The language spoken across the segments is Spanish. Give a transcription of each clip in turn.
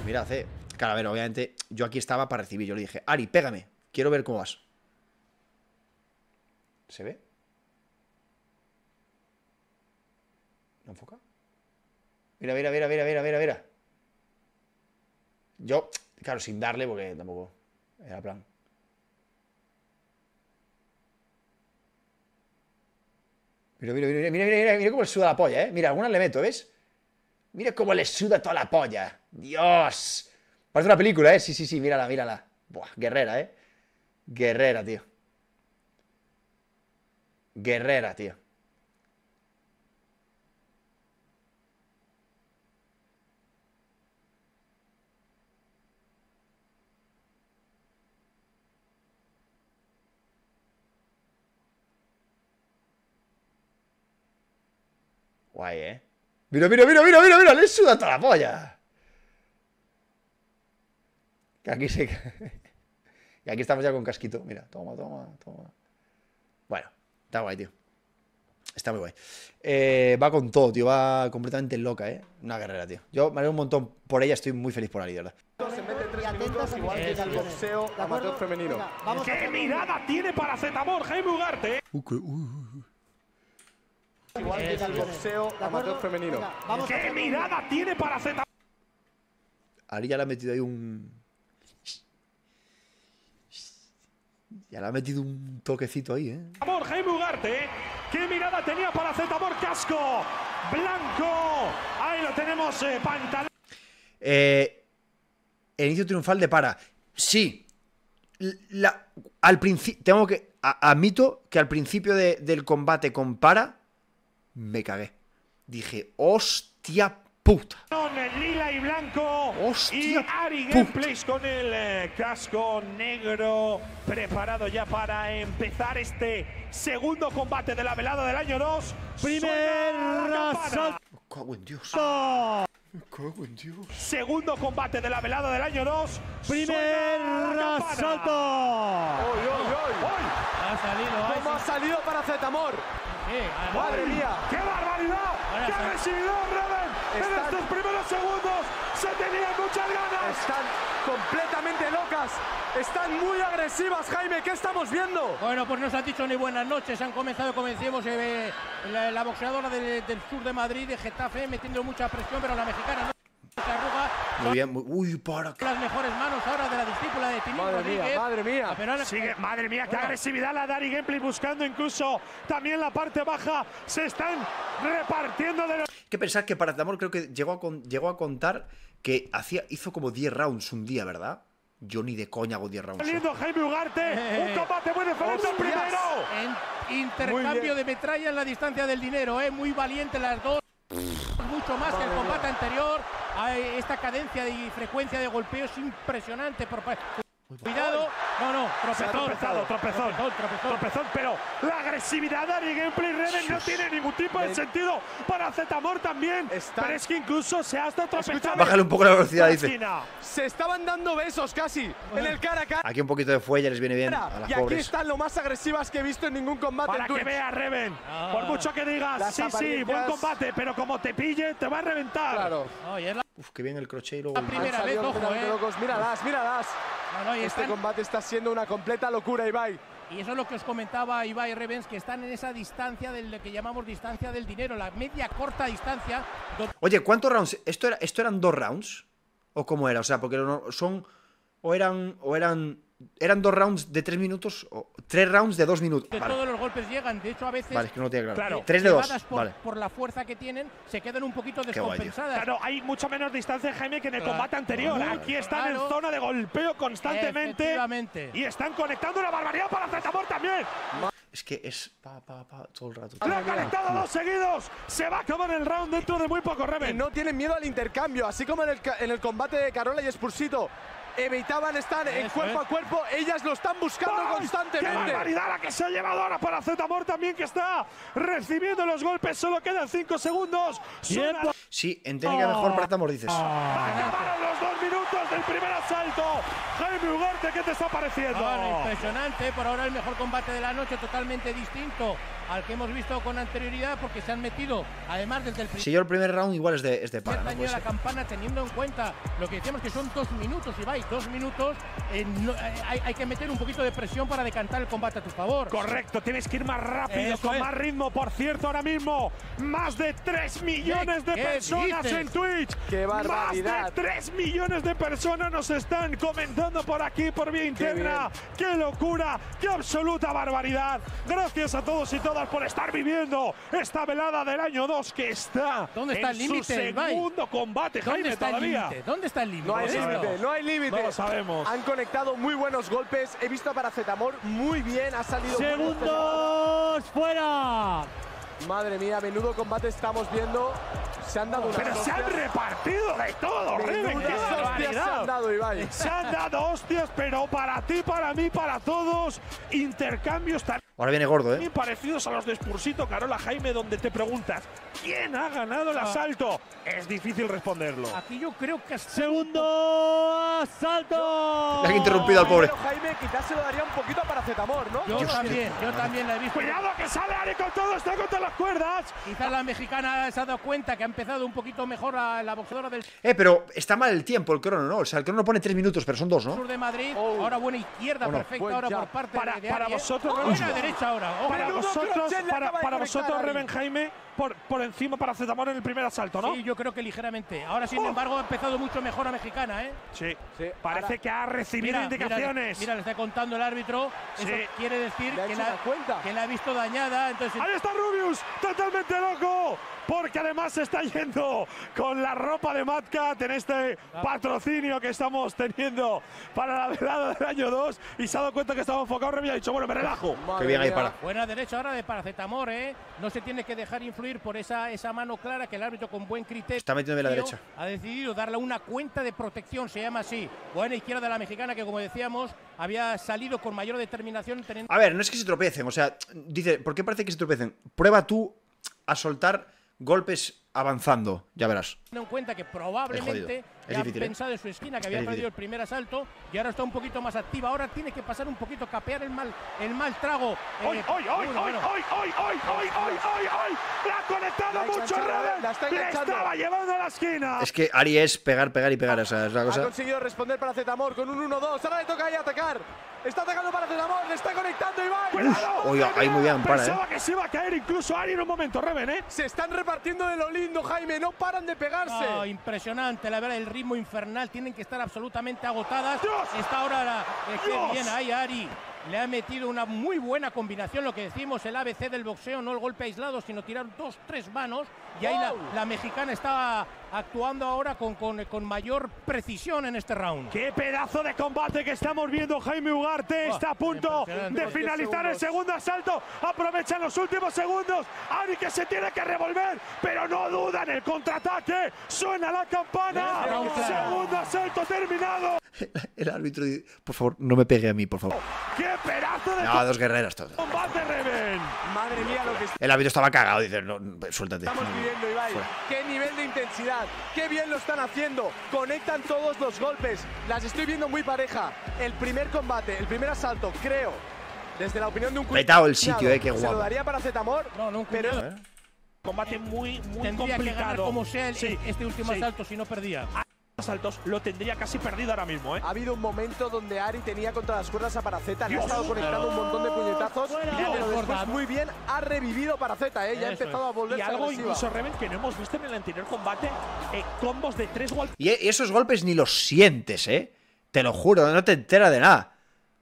Mira, hace... Claro, a ver, obviamente, yo aquí estaba para recibir. Yo le dije, Ari, pégame. Quiero ver cómo vas. ¿Se ve? ¿No enfoca? Mira, mira, mira, mira, mira, mira, mira. Yo, claro, sin darle, porque tampoco era plan. Mira, mira, mira, mira, mira, mira cómo le suda la polla, ¿eh? Mira, algunas le meto, ¿ves? Mira cómo le suda toda la polla. ¡Dios! Parece una película, ¿eh? Sí, sí, sí, mírala, mírala. Buah, guerrera, ¿eh? Guerrera, tío. Guerrera, tío. Guay, ¿eh? Mira, mira, mira, mira, mira, mira, le suda toda la polla. Que aquí se... Y aquí estamos ya con casquito. Mira, toma, toma, toma. Bueno, está guay, tío. Está muy guay. Va con todo, tío. Va completamente loca, ¿eh? Una guerrera, tío. Yo me alegro un montón por ella. Estoy muy feliz por Ari, de verdad. Se mete 3 minutos, igual que el boxeo amateur femenino. ¡Qué mirada tiene Paracetamol, Jaime Ugarte! Igual que el boxeo amateur femenino. ¡Qué mirada tiene Paracetamol! Ari ya le ha metido ahí un... Ya le ha metido un toquecito ahí, ¿eh? Jaime Ugarte, ¿qué mirada tenía Paracetamol? Casco blanco. Ahí lo tenemos, pantalón. El inicio triunfal de Para. Sí. Al principio... Tengo que... Admito que al principio del combate con Para... Me cagué. Dije, hostia puta. En lila y blanco. Hostia y Ari Gameplays con el casco negro preparado ya para empezar este segundo combate de la velada del año 2. Primer asalto. Me cago en Dios. Me cago en Dios. Segundo combate de la velada del año 2. Primer asalto. ¡Oy, oy, oy! Ha salido. ¿Cómo ha salido Paracetamol? ¡Madre mía! ¡Qué barbaridad! ¡Qué agresividad, Raven! En estos primeros segundos se tenían muchas ganas. Están completamente locas. Están muy agresivas, Jaime. ¿Qué estamos viendo? Bueno, pues no se han dicho ni buenas noches. Han comenzado, como decíamos, la boxeadora del sur de Madrid, de Getafe, metiendo mucha presión, pero la mexicana no se arruga. Muy bien. Uy, para. Las mejores manos ahora de la discípula de Tinín Rodríguez. Madre mía. Pero Sigue, madre mía, qué agresividad la de Ari Gameplay, buscando incluso también la parte baja. Se están repartiendo de los... Que pensar que Paracetamol creo que llegó a contar que hizo como 10 rounds un día, ¿verdad? Yo ni de coña hago 10 rounds. Saliendo Jaime Ugarte, un combate muy diferente al primero. En intercambio de metralla en la distancia del dinero, muy valiente las dos. Mucho más que el combate anterior. Esta cadencia y frecuencia de golpeo es impresionante. Cuidado, no, tropezón, pero la agresividad de Ari Gameplay Reven no tiene ningún tipo de sentido. Paracetamol también, pero es que incluso se ha hasta tropezado. Bájale un poco la velocidad, dice. Se estaban dando besos casi en el cara a cara. Aquí un poquito de fuelle les viene bien a las y aquí pobres. están lo más agresivas que he visto en ningún combate. Para que veas, Reven, por mucho que digas, sí, buen combate, pero como te pille, te va a reventar. Claro. Uf, que bien el crochet y luego... La primera vez, ojo, locos. Míralas. Este combate está siendo una completa locura, Ibai. Y eso es lo que os comentaba Ibai Revens, que están en esa distancia del que llamamos distancia del dinero, la media corta distancia. Oye, ¿cuántos rounds? ¿Esto eran 2 rounds? ¿O cómo era? O sea, porque son... ¿Eran 2 rounds de 3 minutos? ¿O 3 rounds de 2 minutos? Vale. Todos los golpes llegan, de hecho a veces... Vale, es que no lo tiene claro. 3 de 2, vale. Por la fuerza que tienen, se quedan un poquito descompensadas. Claro, hay mucha menos distancia, Jaime, que en el combate anterior. Aquí están en zona de golpeo constantemente. Y están conectando una barbaridad para Paracetamol también. Es que es todo el rato. Lo han conectado 2 seguidos. Se va a acabar el round dentro de muy poco, Reven. Y no tienen miedo al intercambio, así como en el combate de Carola y Spursito. Evitaban estar en cuerpo a cuerpo, ellas lo están buscando constantemente. ¡Qué barbaridad la que se ha llevado ahora Paracetamol también, que está recibiendo los golpes! Solo quedan 5 segundos. Sí, en técnica mejor Paracetamol, dices. Acabaron los 2 minutos del primer asalto. Jaime Ugarte, ¿qué te está pareciendo? Impresionante, por ahora el mejor combate de la noche, totalmente distinto al que hemos visto con anterioridad, porque se han metido, además desde el Si yo el primer round igual es de para, daño a la campana, teniendo en cuenta lo que decíamos que son 2 minutos, Ibai, 2 minutos, hay que meter un poquito de presión para decantar el combate a tu favor. Correcto, tienes que ir más rápido, con más ritmo. Por cierto, ahora mismo, más de 3 millones de personas en Twitch. ¡Qué barbaridad! Más de 3 millones de personas nos están comentando por aquí, por vía interna. ¡Qué locura! ¡Qué absoluta barbaridad! Gracias a todos y todas por estar viviendo esta velada del año 2 que está ¿Dónde está el límite, en su segundo combate, Jaime, todavía. ¿Dónde está el límite? No hay límite, no hay límite. No lo sabemos. Han conectado muy buenos golpes. He visto a Paracetamol muy bien, ha salido. ¡Segundos fuera! Madre mía, menudo combate estamos viendo. Se han dado unas Pero se han repartido de todo, Reven. ¡Qué hostias se barbaridad! han dado, Ibai. Se han dado hostias, pero para ti, para mí, para todos, intercambios Ahora viene gordo, también parecidos a los de Spursito, Carola, Jaime, donde te preguntas ¿quién ha ganado el asalto? Es difícil responderlo. Aquí yo creo que ¡Segundo asalto! Le han interrumpido al pobre. Pero Jaime quizás se lo daría un poquito a Paracetamol, ¿no? yo también la he visto. Cuidado que sale Ari con todo, está contra las cuerdas. Quizás la mexicana se ha dado cuenta que ha empezado un poquito mejor la boxeadora del Pero está mal el tiempo, el crono, ¿no? O sea, el crono pone 3 minutos, pero son 2, ¿no? sur de Madrid. Oh. Ahora buena izquierda, Oh, no. perfecta Buen ahora jab. por parte Para de Ari. vosotros, Buena Reven. derecha ahora. Ojo. Para Menudo vosotros, crochet le acaba de para conectar vosotros, Ari. Reven, Jaime, por encima Paracetamol en el primer asalto, ¿no? Sí, yo creo que ligeramente. Ahora, sin embargo, ha empezado mucho mejor a mexicana, ¿eh? Sí. Sí, Parece ahora que ha recibido indicaciones. Mira, le está contando el árbitro. Sí. Eso quiere decir le ha que hecho una cuenta. la ha visto dañada. Entonces, Ahí está Rubius, totalmente loco, porque además se está yendo con la ropa de Mad Cat en este patrocinio que estamos teniendo para la velada del año 2 y se ha dado cuenta que estaba enfocado. Remy ha dicho, bueno, me relajo. Madre Qué bien ahí mía. para. buena derecha ahora de Paracetamol, ¿eh? No se tiene que dejar influir por esa mano clara que el árbitro con buen criterio Está metiendo bien la derecha. ha decidido darle una cuenta de protección, se llama así. Buena izquierda de la mexicana que, como decíamos, había salido con mayor determinación teniendo A ver, no es que se tropiecen, o sea, dice, ¿por qué parece que se tropiecen? Prueba tú a soltar golpes avanzando, ya verás. en cuenta que Es probablemente jodido. Es ya ha difícil, ¿eh? pensado en su esquina, que había Es perdido difícil. el primer asalto y ahora está un poquito más activa. Ahora tiene que pasar un poquito, capear el mal trago. ¡Ay, ay, ay, ay, bueno, ay, ay, ay, ay, ay, ay, ay! ¡La ha conectado La ha mucho, enganchado, Reven! la está ¡Le enganchando. estaba llevando a la esquina! Es que Ari es pegar, pegar y pegar, o sea, es la Ha cosa. conseguido responder Paracetamol con un 1-2. Ahora le toca ahí atacar. Está atacando Paracetamol, le está conectando Ibai. ¡Cuidado! Oye, ahí muy bien, para, Pensaba que se iba a caer incluso Ari en un momento, Reven, ¿eh? Se están repartiendo de lo lindo, Jaime. No paran de pegarse. No, impresionante, la verdad, el ritmo infernal. Tienen que estar absolutamente agotadas. ¡Dios! Está ahora qué ¡Dios! bien ahí Ari. Le ha metido una muy buena combinación, lo que decimos, el ABC del boxeo, no el golpe aislado, sino tirar 2, 3 manos. Y ahí Wow. la mexicana está actuando ahora con mayor precisión en este round. ¡Qué pedazo de combate que estamos viendo! Jaime Ugarte está a punto impresionante. de finalizar el segundo asalto. Aprovechan los últimos segundos. Ari que se tiene que revolver, pero no duda en el contraataque. Suena la campana. Segundo asalto terminado. El árbitro dice, por favor, no me pegue a mí, por favor. ¡Qué pedazo de No, dos guerreras todas. combate, Reven! Madre mía, lo que El árbitro estaba cagado, dice, no, suéltate. estamos viviendo, Ibai. Qué nivel de intensidad. Qué bien lo están haciendo. Conectan todos los golpes. Las estoy viendo muy pareja. El primer combate, el primer asalto, creo, desde la opinión de un Petado el sitio, qué Se guapo. lo daría Paracetamol. No, un pero cuñado. Combate muy Tendría que ganar complicado. como sea Sí, este último sí. asalto si no perdía. Asaltos lo tendría casi perdido ahora mismo, ¿eh? ha habido un momento donde Ari tenía contra las cuerdas a Paraceta. Le ha Dios. estado conectando un montón de puñetazos. Fuera. Pero después Desbordado. muy bien ha revivido Paraceta, ¿eh? Ya ha Eso empezado a volverse Y algo agresiva. incluso, Reven, que no hemos visto en el anterior combate. Combos de 3 golpes. Y esos golpes ni los sientes, ¿eh? Te lo juro, no te enteras de nada.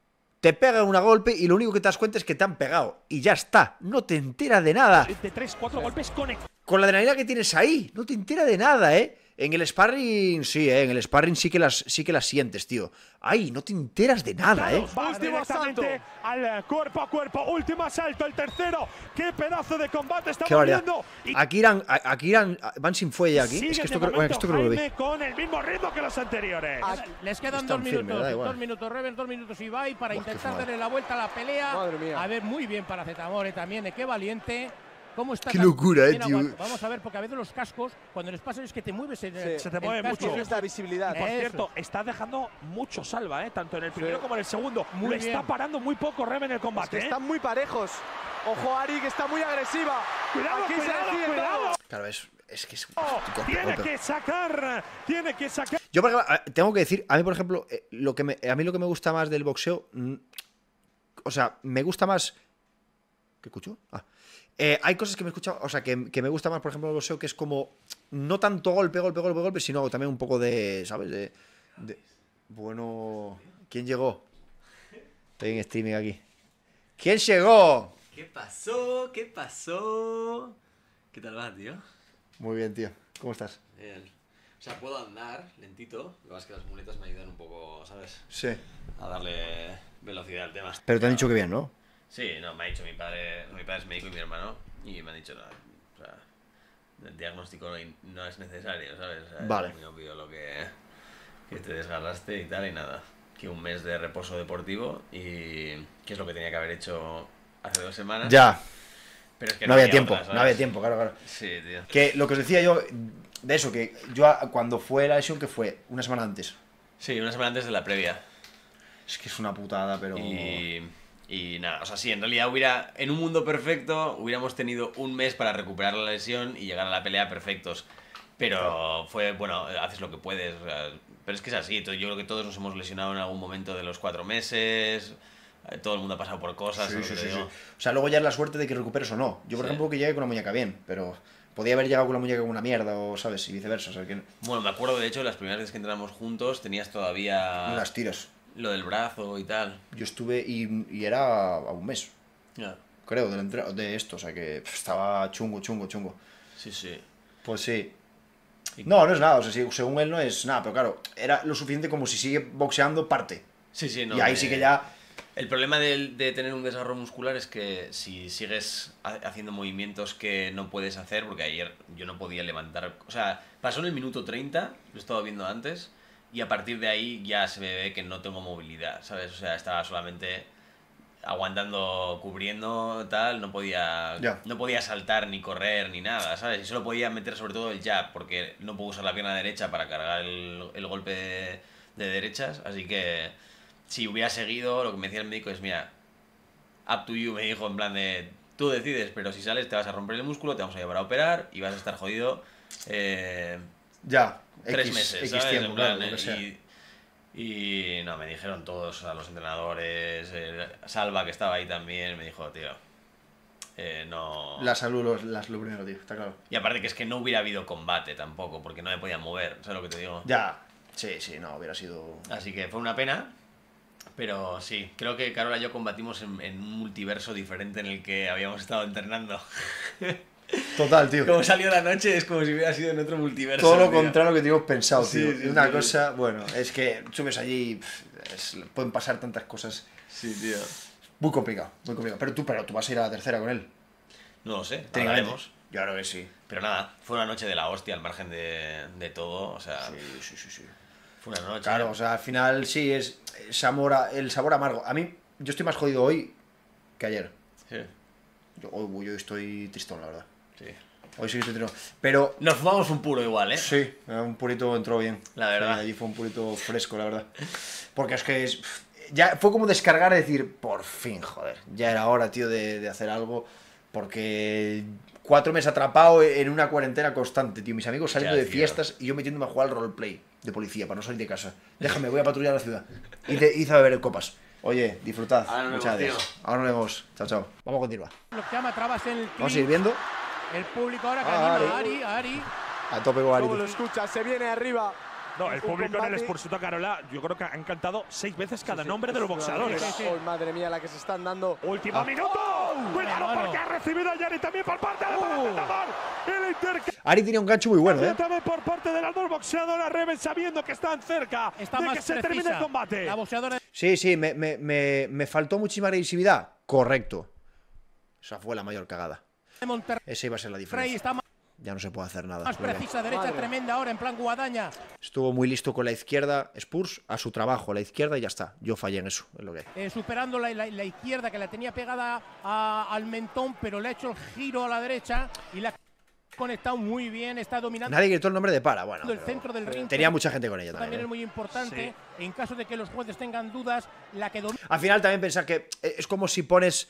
Te pegan un golpe y lo único que te das cuenta es que te han pegado. Y ya está, no te enteras de nada. De 3-4 golpes conectados. Con la adrenalina que tienes ahí, no te enteras de nada, ¿eh? En el sparring, sí, en el sparring sí que las sientes, tío. Ay, no te enteras de nada, ¿eh? Va Último directamente al cuerpo a cuerpo. Último asalto, el tercero. ¡Qué pedazo de combate Qué estamos barbaridad. viendo! Y Aquí van sin fuelle aquí. siguen Es que de esto creo momento que lo vi. Jaime con el mismo ritmo que los anteriores. Les quedan Están 2 firmes, minutos. da igual. 2 minutos Reven, 2 minutos Ibai para Buah, qué intentar fumada. darle la vuelta a la pelea. Madre mía. A ver, muy bien para Zetamore también, qué valiente. cómo está. Qué locura, bien tío. Vamos a ver, porque a veces los cascos, cuando les pasa es que te mueves en Sí. Se te mueve mucho. Tienes la visibilidad. Por Eso. cierto, está dejando mucho salva, tanto en el primero como en el segundo. Muy Lo está bien. parando muy poco Rem en el Es que combate. están muy parejos. Ojo, Ari, que está muy agresiva. Cuidado, Aquí se cuidado, decide cuidado. todo. Claro, es que es. Tiene que sacar. Yo, por ejemplo, tengo que decir, a mí, por ejemplo, a mí lo que me gusta más del boxeo. O sea, me gusta más. ¿Qué escucho? Hay cosas que me escucha, o sea, que me gusta más, por ejemplo, el boxeo, que es como. No tanto golpe, sino también un poco de. ¿Sabes? Bueno. ¿Quién llegó? Estoy en streaming aquí. ¿Quién llegó? ¿Qué pasó? ¿Qué pasó? ¿Qué tal va, tío? Muy bien, tío. ¿Cómo estás? Bien. O sea, puedo andar lentito, lo que pasa es que las muletas me ayudan un poco, ¿sabes? Sí. A darle velocidad al tema. Pero te han dicho que bien, ¿no? Sí, no, me ha dicho mi padre es médico y mi hermano, y me han dicho, no, o sea, el diagnóstico no es necesario, ¿sabes? O sea, Vale. Es muy obvio lo que te desgarraste y tal, y nada. Que un mes de reposo deportivo, y que es lo que tenía que haber hecho hace 2 semanas. Ya. Pero es que No había tiempo, otra, ¿sabes? no había tiempo, claro. Sí, tío. Que lo que os decía yo, de eso, que yo cuando fue la lesión, que fue una semana antes. Sí, una semana antes de la previa. Es que es una putada, pero. Y nada, o sea, sí, en realidad en un mundo perfecto, hubiéramos tenido un mes para recuperar la lesión y llegar a la pelea perfectos. Pero fue, bueno, haces lo que puedes. O sea, pero es que es así, yo creo que todos nos hemos lesionado en algún momento de los 4 meses. Todo el mundo ha pasado por cosas. Sí, ¿sabes sí, lo que sí, te digo? sí. O sea, luego ya es la suerte de que recuperes o no. Yo, por Sí. ejemplo, que llegué con la muñeca bien, pero podía haber llegado con la muñeca con una mierda, o sabes, y viceversa. O sea, que Bueno, me acuerdo, de hecho, las primeras veces que entrenamos juntos tenías todavía las tiras. lo del brazo y tal. Yo estuve y era a un mes, Ya. creo, de esto. O sea, que estaba chungo. Sí, sí. Pues sí. No, no es nada. O sea, según él no es nada, pero claro, era lo suficiente como si sigue boxeando, parte. Sí, sí, no. Y ahí sí que ya. El problema de tener un desgarro muscular es que si sigues haciendo movimientos que no puedes hacer, porque ayer yo no podía levantar, o sea, pasó en el minuto 30, lo he estado viendo antes, y a partir de ahí ya se me ve que no tengo movilidad, ¿sabes? O sea, estaba solamente aguantando, cubriendo, tal, no podía saltar ni correr ni nada, ¿sabes? Y solo podía meter sobre todo el jab, porque no puedo usar la pierna derecha para cargar el golpe de derechas, así que si hubiera seguido, lo que me decía el médico es, mira, up to you, me dijo, en plan de, tú decides, pero si sales te vas a romper el músculo, te vamos a llevar a operar y vas a estar jodido Ya. 3 meses, ¿sabes? tiempo, En plan, claro, lo que sea. y no, me dijeron todos, a los entrenadores, Salva, que estaba ahí también, me dijo, tío, no... La salud lo primero, tío, está claro. Y aparte que es que no hubiera habido combate tampoco, porque no me podía mover, ¿sabes lo que te digo? Ya. Sí, no, hubiera sido. Así que fue una pena, pero sí, creo que Carola y yo combatimos en un multiverso diferente en el que habíamos estado entrenando. Total, tío. Como salió la noche es como si hubiera sido en otro multiverso. Todo lo tío. contrario que teníamos pensado, Sí, tío. sí, Es una sí. cosa, bueno, es que subes allí y pueden pasar tantas cosas. Sí, tío. Muy complicado, muy complicado. Pero tú vas a ir a la tercera con él. No lo sé, Técnicamente. hablaremos. Yo creo que sí. Pero nada, fue una noche de la hostia al margen de todo, o sea, Sí. fue una noche. Claro, o sea, al final sí es el sabor amargo. A mí, yo estoy más jodido hoy que ayer. Sí, Yo estoy tristón, la verdad. sí. Hoy sí que estoy tristón. Pero Nos fumamos un puro igual, ¿eh? sí, un purito entró bien. La verdad. Sí, allí fue un purito fresco, la verdad. Porque es que ya fue como descargar y decir, por fin, joder, ya era hora, tío, de hacer algo. Porque 4 meses atrapado en una cuarentena constante, tío. Mis amigos saliendo Ya, de tío. fiestas y yo metiéndome a jugar al roleplay de policía para no salir de casa. Déjame, voy a patrullar la ciudad. Hice a beber copas. Oye, disfrutad. Ahora nos Muchas vemos, gracias. Ahora nos vemos. Chao. Vamos a continuar. Lo que llama trabas en el Vamos a ir viendo. El público ahora que Ah, anima Ari. a Ari. A tope con Ari. Como lo escuchas, se viene arriba. No, el Un público en el combate. Expulsito a Carola, yo creo que han cantado 6 veces cada nombre de los boxeadores. Sí. Oh, madre mía, la que se están dando. Último minuto. Cuidado hermano. porque ha recibido a Yari también por parte de el intercambio. Ari tenía un gancho muy bueno, También por parte de las dos boxeadoras Reven, sabiendo que están cerca Está de más que se precisa. termine el combate. La boxeadora Sí, me faltó muchísima agresividad. Correcto. Esa fue la mayor cagada. de Monterrey Esa iba a ser la diferencia. está más Ya no se puede hacer nada. Más precisa, derecha tremenda ahora en plan guadaña. Estuvo muy listo con la izquierda. Spurs a su trabajo, la izquierda y ya está. Yo fallé en eso, es lo que hay. Superando la izquierda que la tenía pegada al mentón, pero le ha hecho el giro a la derecha y la ha conectado muy bien, está dominando. Nadie gritó el nombre de Para, bueno. El centro del ring. Tenía mucha gente con ella también. también. Es muy importante, en caso de que los jueces tengan dudas, la que domina. Al final también pensar que es como si pones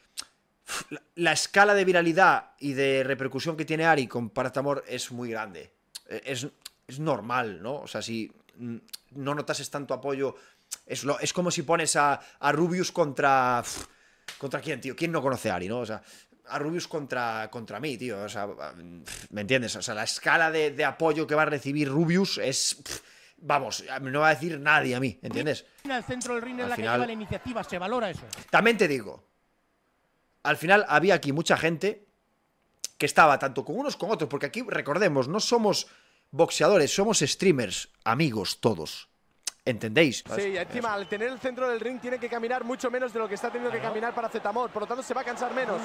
la escala de viralidad y de repercusión que tiene Ari con Paracetamol es muy grande. Es normal, ¿no? O sea, si no notases tanto apoyo, es como si pones a Rubius contra quién, tío. ¿Quién no conoce a Ari, no? O sea, a Rubius contra mí, tío. O sea, ¿me entiendes? O sea, la escala de apoyo que va a recibir Rubius es... Vamos, no va a decir nadie a mí, ¿entiendes? El centro del ring es Al la final, que lleva la iniciativa, se valora eso. También te digo, al final había aquí mucha gente que estaba tanto con unos como otros, porque aquí, recordemos, no somos boxeadores, somos streamers, amigos todos. ¿Entendéis? Sí, encima al tener el centro del ring tiene que caminar mucho menos de lo que está teniendo que caminar Paracetamol, por lo tanto se va a cansar menos.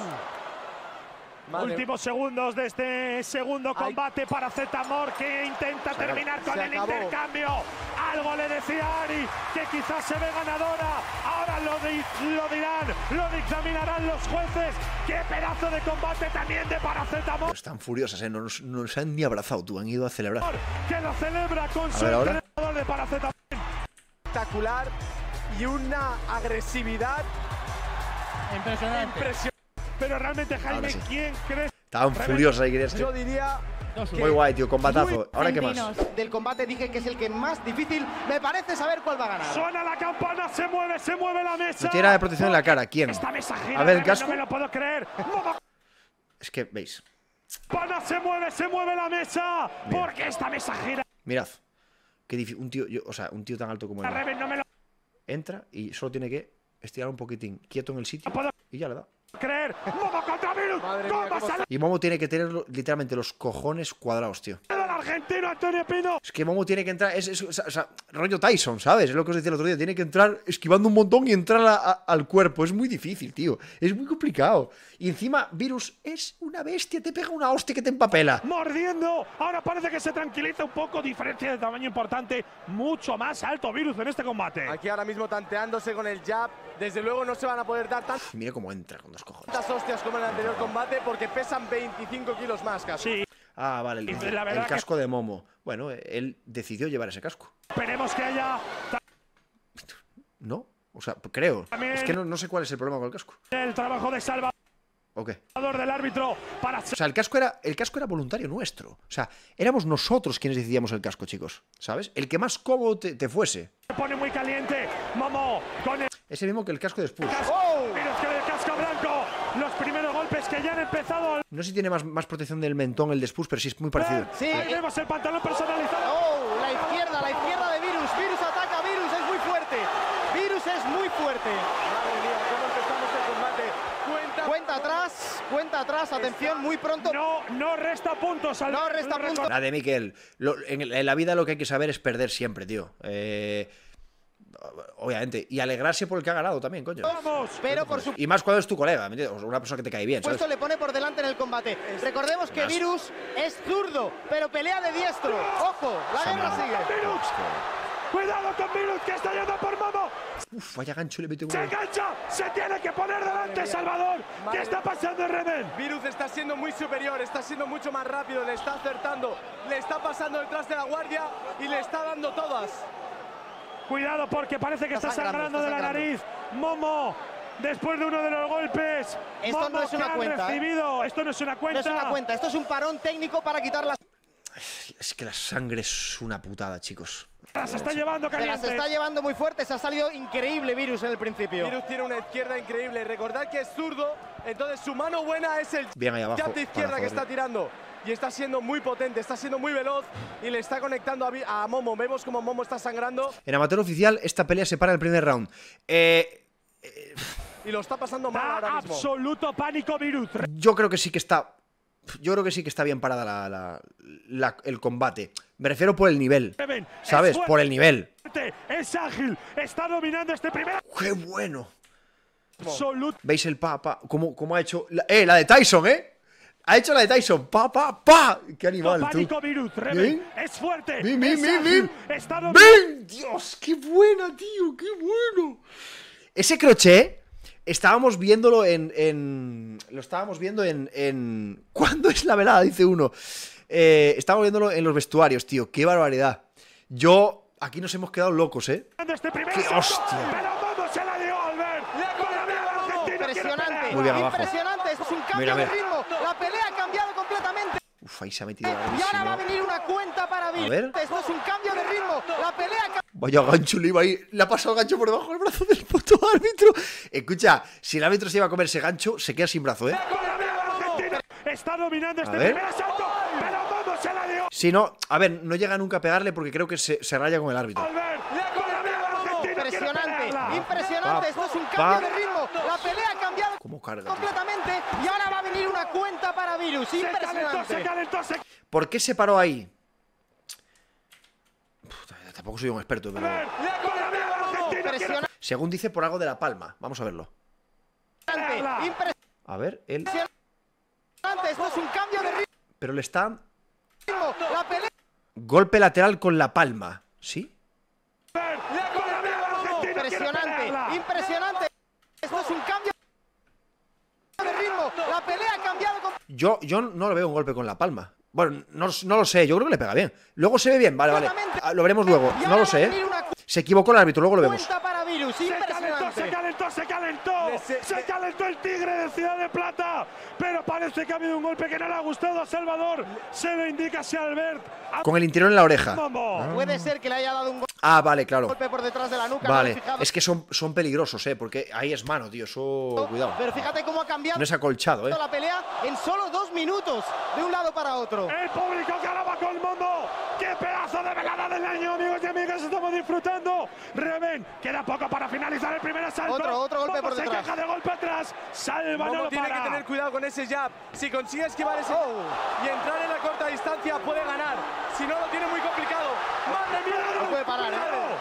Últimos segundos de este segundo combate. Paracetamol que intenta terminar con el intercambio. Algo le decía Ari que quizás se ve ganadora. Ahora lo dirán, lo dictaminarán los jueces. ¡Qué pedazo de combate también de Paracetamol! Pero están furiosas, ¿eh? No nos han ni abrazado, tú, han ido a celebrar. Que lo celebra con su entrenador de Paracetamol. Espectacular y una agresividad impresionante. Pero realmente, Jaime, ¿quién crees? Estaban furiosas ahí, querías. Yo diría... Muy guay, tío, combatazo. Ahora, ¿qué más? Del combate dije que es el que más difícil. Me parece saber cuál va a ganar. Suena la campana, se mueve la mesa. No tiene nada de protección en la cara. ¿Quién? Esta mesa gira, a ver, el casco. No me lo puedo creer. Es que, ¿veis? Pana se mueve la mesa. Mira. Porque esta mesa gira. Mirad. Qué difícil. Un tío tan alto como él. No me lo... Entra y solo tiene que estirar un poquitín quieto en el sitio y ya le da. Creer. Momo contra Virus. Y Momo tiene que tener literalmente los cojones cuadrados, tío. El argentino Antonio Pino. Es que Momo tiene que entrar, o sea, rollo Tyson, ¿sabes? Es lo que os decía el otro día. Tiene que entrar esquivando un montón y entrar al cuerpo. Es muy difícil, tío. Es muy complicado. Y encima, Virus es una bestia. Te pega una hostia que te empapela. Mordiendo. Ahora parece que se tranquiliza un poco. Diferencia de tamaño importante. Mucho más alto Virus en este combate. Aquí ahora mismo tanteándose con el jab. Desde luego no se van a poder dar tantas... Mira cómo entra con dos cojones. Tantas hostias como en el anterior combate porque pesan 25 kilos más casi. Sí. Ah, vale, el casco de Momo. Bueno, él decidió llevar ese casco. Esperemos que haya... ¿No? O sea, creo. También es que no sé cuál es el problema con el casco. El trabajo de Salvador. ¿O qué? Del árbitro para... O sea, el casco era voluntario nuestro. O sea, éramos nosotros quienes decidíamos el casco, chicos. ¿Sabes? El que más cómodo te fuese. Se pone muy caliente. Momo con el... Ese mismo que el casco de Spurs. Virus que el casco blanco. Los primeros golpes que ya han empezado. No sé si tiene más protección del mentón el de Spurs, pero sí es muy parecido. Sí. Ahí vemos el pantalón personalizado. Oh, la izquierda de Virus. Virus ataca, Virus es muy fuerte. Virus es muy fuerte. Madre mía, cómo empezamos el combate. Cuenta atrás, atención, muy pronto. No resta puntos. No resta puntos. Nada de Miquel. En la vida lo que hay que saber es perder siempre, tío. Obviamente. Y alegrarse por el que ha ganado también, coño. Vamos. Pero por supuesto Y más cuando es tu colega, ¿me entiendes? O una persona que te cae bien, ¿sabes? le pone por delante en el combate. Recordemos que Virus es zurdo, pero pelea de diestro. Ojo, la guerra sigue. Virus. Cuidado con Virus que está yendo por Momo. Uf, vaya gancho le mete Se engancha. Se tiene que poner delante Salvador. ¿Qué está pasando en Reven? Virus está siendo muy superior, está siendo mucho más rápido, le está acertando, le está pasando detrás de la guardia y le está dando todas. Cuidado porque parece que está sangrando de la nariz. Momo, después de uno de los golpes. Esto Momo no es una que ha cuenta. recibido. Esto no es una cuenta. No es una cuenta, esto es un parón técnico para quitar las... Es que la sangre es una putada, chicos. Se está llevando Se las caliente. está llevando muy fuerte, se ha salido increíble Virus en el principio. Virus tiene una izquierda increíble, recordad que es zurdo, entonces su mano buena es el Bien ahí abajo, jab de izquierda para que está tirando. Y está siendo muy potente, está siendo muy veloz y le está conectando a Momo. Vemos como Momo está sangrando. En amateur oficial, esta pelea se para en el primer round. Y lo está pasando mal ahora mismo. Absoluto pánico Virus. Yo creo que sí que está. Yo creo que sí que está bien parada el combate. Me refiero por el nivel. ¿Sabes? Por el nivel. Es ágil, está dominando este primer. ¡Qué bueno! Absoluto. ¿Veis el pa? ¿Cómo ha hecho? La de Tyson, ¿eh? Ha hecho la de Tyson. Pa, pa, pa. Qué animal, tú. Pánico Virus, ¿Bien? es fuerte. Bien, es bien, ágil, bien. está dominando. ¡Ven! Dios, qué buena, tío, qué bueno. Ese crochet estábamos viéndolo lo estábamos viendo en ¿cuándo es la velada? Dice uno. Estábamos viéndolo en los vestuarios, tío. Qué barbaridad. Aquí nos hemos quedado locos, ¿eh? Este primer ¡Qué salto, hostia! pero vamos, se la dio Albert. Impresionante, Muy bien abajo. impresionante. Esto es un cambio Mira, de mira. ritmo. La pelea ha cambiado completamente. Uf, ahí se ha metido Y ahora va a larguísimo. venir una cuenta para Virus. ver. Esto es un cambio de ritmo. La pelea ha cambiado. Vaya gancho le iba ahí. Le ha pasado el gancho por debajo del brazo del puto árbitro. Escucha, si el árbitro se iba a comer ese gancho, se queda sin brazo, ¿eh? Está dominando este A ver. primer salto, pero vamos, se la dio Si no, a ver, no llega nunca a pegarle porque creo que se raya con el árbitro. Albert. Impresionante, Pa, impresionante. Esto es un cambio de ritmo. La pelea ha cambiado ¿Cómo carga, tío? completamente. Y ahora va a venir una cuenta para Virus. Se Impresionante. calentó. ¿Por qué se paró ahí? Puta, tampoco soy un experto, pero... Impresionante. Según dice, por algo de la palma. Vamos a verlo. Impresionante. A ver, él... Esto es un cambio de Pero le está... ritmo. La pelea. Golpe lateral con la palma. ¿Sí? Impresionante, impresionante. Esto es un cambio de ritmo. La pelea ha cambiado completamente. Yo no lo veo un golpe con la palma. Bueno, no lo sé, yo creo que le pega bien. Luego se ve bien, vale, vale. Ah, lo veremos luego. Y No ahora lo va a sé, venir ¿eh? una Se equivocó el árbitro, luego lo vemos. cuenta para Virus. Se Impresionante. calentó el Tigre de Ciudad de Plata, pero parece que ha habido un golpe que no le ha gustado a Salvador. Se lo indica a Albert. Con el interior en la oreja. Momo. Puede ser que le haya dado un Ah, vale, claro. golpe por detrás de la nuca. no me he Vale, fijado. es que son peligrosos, porque ahí es mano, tío. Eso, cuidado. Pero fíjate cómo ha cambiado No es acolchado, la pelea en solo 2 minutos, de un lado para otro. El público que ahora va con Momo. ¡Qué pedazo de velada del año, amigos y amigas! Estamos disfrutando. Reven, queda poco para finalizar el primer asalto. Otro golpe Momo por se detrás. queja de golpe atrás. Salva, no Momo lo tiene para. que tener cuidado con ese jab. Si consigue esquivar ese y entrar en la corta distancia, puede ganar. Si no, lo tiene muy complicado. ¡Madre mía! No puede parar, ¿eh?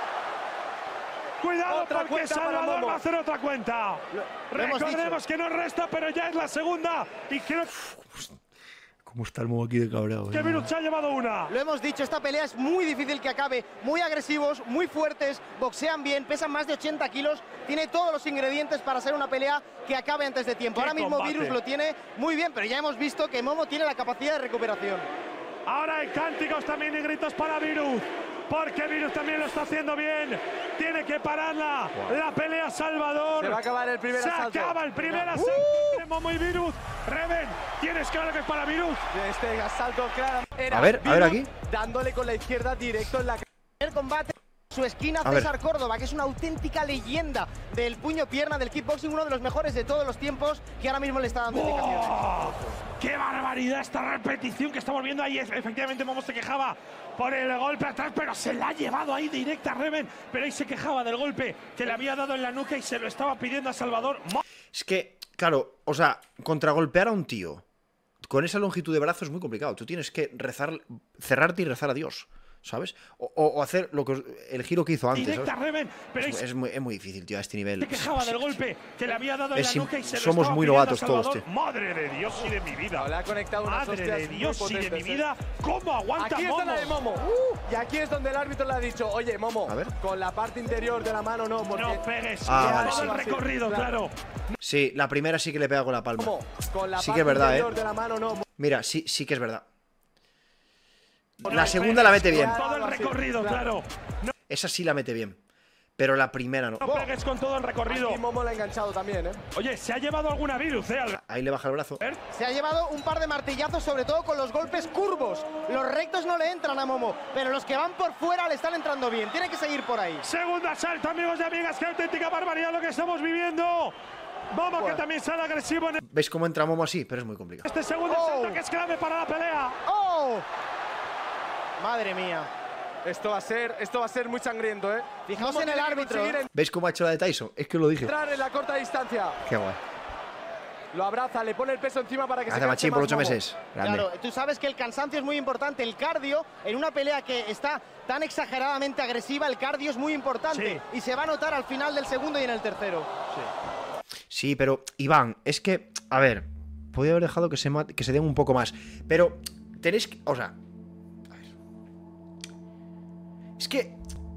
Cuidado Otra porque cuenta para Salvador Momo. va a hacer otra cuenta. lo hemos Recordemos que no resta, pero ya es la segunda. Y creo ¿Cómo está el Momo aquí de cabreado? que Virus se ha llevado una. Lo hemos dicho, esta pelea es muy difícil que acabe. Muy agresivos, muy fuertes, boxean bien, pesan más de 80 kilos. Tiene todos los ingredientes para ser una pelea que acabe antes de tiempo. ¡Qué Ahora mismo combate! Virus lo tiene muy bien, pero ya hemos visto que Momo tiene la capacidad de recuperación. Ahora hay cánticos también y gritos para Virus. Porque Virus también lo está haciendo bien. Tiene que pararla. La pelea Salvador. Se va a acabar el primer Se asalto. acaba el primer asalto de Momo y Virus. Reven, tienes claro que es para Virus. Este asalto, claro. Era A ver Virus aquí. dándole con la izquierda directo en la El combate, su esquina, A ver. César Córdoba, que es una auténtica leyenda del puño-pierna del kickboxing, uno de los mejores de todos los tiempos, que ahora mismo le está dando indicaciones. ¡Oh! ¡Qué barbaridad esta repetición que estamos viendo ahí! Efectivamente, Momo se quejaba por el golpe atrás, pero se la ha llevado ahí directa a Reven. Pero ahí se quejaba del golpe que le había dado en la nuca y se lo estaba pidiendo a Salvador. Es que, claro, o sea, contragolpear a un tío con esa longitud de brazo es muy complicado. Tú tienes que cerrarte y rezar a Dios, ¿sabes? O hacer el giro que hizo antes, Directa a ¿sabes? Reven, pero ahí Es muy difícil, tío, a este nivel. se quejaba del golpe que le había dado en la Es nuca y se lo somos estaba muy pidiendo a novatos todos, Salvador. tío. ¡Madre de Dios y de mi vida! Le ha conectado unas ¡Madre hostias de muy Dios y de mi potentes, vida! ¿Cómo aguanta Aquí Momo? está la de Momo. Y aquí es donde el árbitro le ha dicho, oye, Momo, A ver. con la parte interior de la mano no, porque No pegues. Ah, vale, todo sí. el recorrido, claro. Sí, la primera sí que le pega con la palma. Momo, con la Sí que parte es verdad, interior de la mano no. Mira, sí que es verdad. La segunda la mete bien. Todo el recorrido, claro. No Esa sí la mete bien. Pero la primera no. pegues con todo el recorrido. Aquí Momo le ha enganchado también, ¿eh? Oye, se ha llevado alguna virus, Albert. Ahí le baja el brazo. Se ha llevado un par de martillazos, sobre todo con los golpes curvos. Los rectos no le entran a Momo, pero los que van por fuera le están entrando bien. Tiene que seguir por ahí. Segundo asalto, amigos y amigas. Qué auténtica barbaridad lo que estamos viviendo. Momo que también sale agresivo en ¿Veis cómo entra Momo así? Pero es muy complicado. este segundo asalto que es clave para la pelea. ¡Oh! Madre mía. Esto va a ser muy sangriento, ¿eh? Fijaos Momo en el tiene que árbitro. conseguir ¿Veis cómo ha hecho la de Tyson? Es que lo dije. entrar en la corta distancia. Qué guay. Lo abraza, le pone el peso encima para que se Hace canse machín por más 8 Momo. meses. Grande. Claro, tú sabes que el cansancio es muy importante. El cardio, en una pelea que está tan exageradamente agresiva, el cardio es muy importante. Sí. Y se va a notar al final del segundo y en el tercero. Sí, pero Iván, es que, a ver, podía haber dejado que se den un poco más. Pero tenéis que... O sea... A ver. Es que...